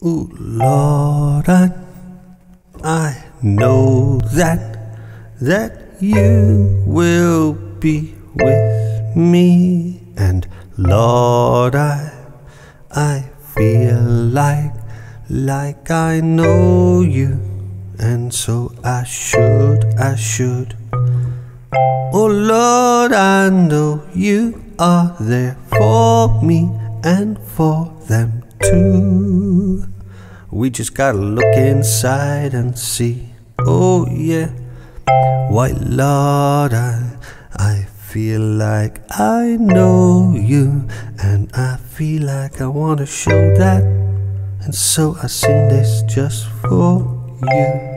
Ooh, Lord, I know that you will be with me, and Lord, I feel like I know you, and so I should. Oh Lord, I know you are there for me and for them too. We just gotta look inside and see. Oh yeah, why Lord, I feel like I know you, and I feel like I wanna show that, and so I sing this just for you.